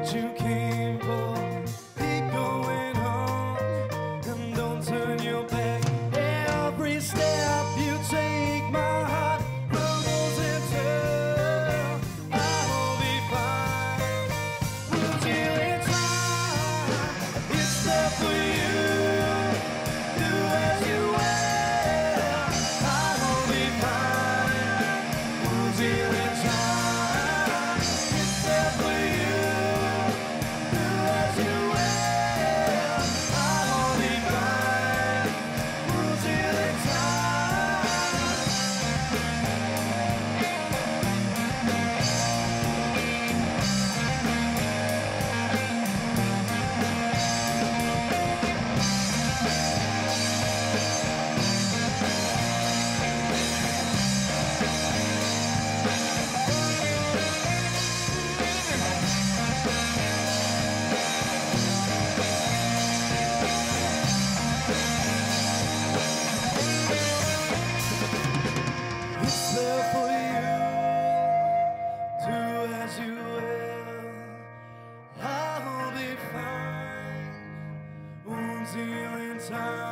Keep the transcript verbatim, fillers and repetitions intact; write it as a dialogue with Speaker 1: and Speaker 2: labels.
Speaker 1: what you came for. Keep going on and don't turn your back. Every step you take, my heart rumbles and turns. I'll be fine until it's time. It's there for you. Do as you will. I'll be fine until it's time. It's there for you. Do as you will. I'll be fine until it's time. It's there for you. Do as you will. I'll be fine until in time.